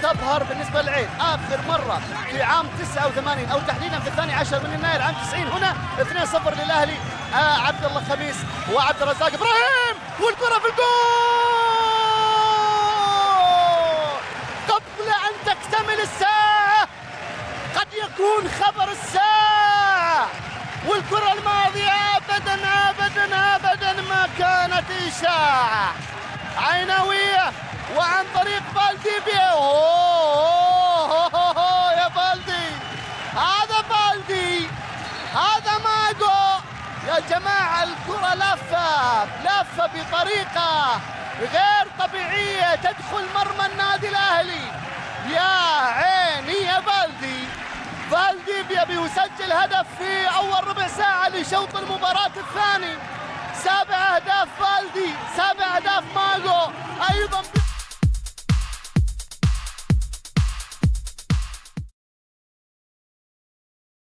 تظهر بالنسبة للعين. آخر مرة في عام 89 أو تحديدا في 12 من يناير عام 90 هنا 2-0 للأهلي. عبد الله خميس وعبد الرزاق إبراهيم والكرة في الجول قبل أن تكتمل الساعة. قد يكون خبر الساعة، والكرة الماضية أبدا أبدا أبدا ما كانت إشاعة. عيناوية وعن طريق فالديبيا. أوه يا فالدي، هذا فالدي، هذا ماجو يا جماعة. الكرة لافة بطريقة غير طبيعية تدخل مرمى النادي الأهلي. يا عيني يا فالدي، فالديبيا بيسجل هدف في أول ربع ساعة لشوط المباراة الثاني. 7 أهداف فالدي.